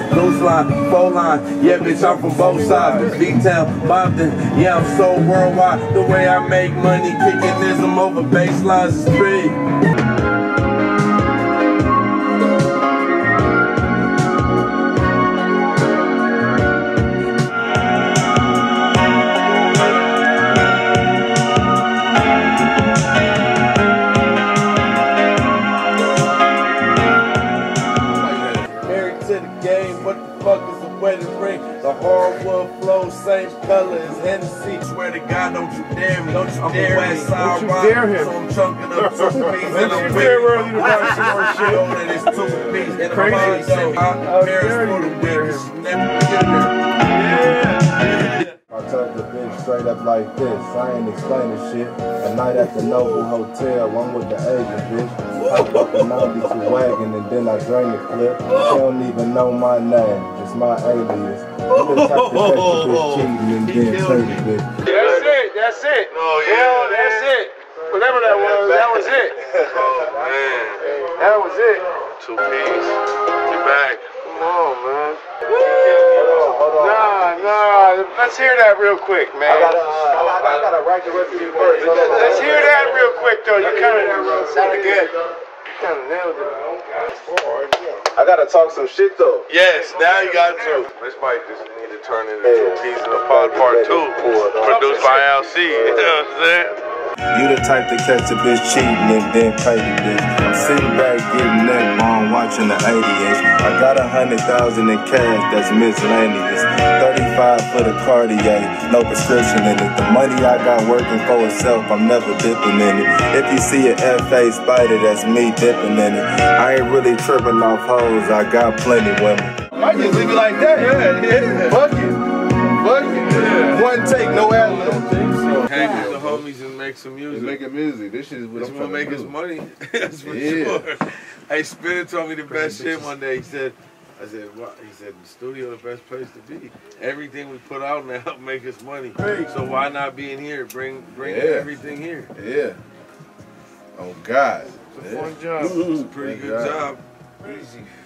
loose line, full line. Yeah, bitch, I'm from both sides. V-Town, Boston, yeah, I'm so worldwide. The way I make money, kicking ism over baselines is big. Wedding ring, the hardwood flow, same color as Hennessy. Swear to God, don't you dare me, don't you dare me. Don't you dare him. So I'm chunking up 2 pieces and I'm dare early to buy some more shit. Know that it's 2 pieces and crazy. I'm dare you dare him. Never get there. I told the bitch straight up like this, I ain't explaining shit. A night at the Noble Hotel, I'm with the agent, bitch. Hop up the 92 wagon and then I drain the clip. She don't even know my name, just my alias. I'm the type to catch the bitch cheating and then turn the bitch. That's it. Oh yeah, that's it. Whatever that was it. Oh man. That was it. 2 piece. You're back. Come on, man. Hold on. Nah. Let's hear that real quick, man. I gotta write the rest of your words. Let's hear that real quick, though. You kind of sounded good. You kind of nailed it. I gotta talk some shit though. Yes, now you got to. This might just need to turn into 2 P's in the Pod Part 2. Produced by LC. You know what I'm saying? You the type to catch a bitch cheating and then pay the bitch. I'm sitting back getting neck bone watching the 80s. I got 100,000 in cash, that's miscellaneous. 35 for the Cartier, no prescription in it. The money I got working for itself, I'm never dipping in it. If you see an FA spider, that's me dipping in it. I ain't really tripping off hoes, I got plenty women. Might just leave it like that. Yeah. Fuck it. Yeah. One take, no ad-lib. Hang with the homies and make some music. Making music. This shit is what I'm gonna make us money. That's for sure. Hey, Spinner told me the best shit one day. He said, I said, what? He said, the studio the best place to be. Everything we put out now make us money. So why not be in here? Bring everything here. Yeah. Oh God. It's a fun job. It's a pretty good job. Easy.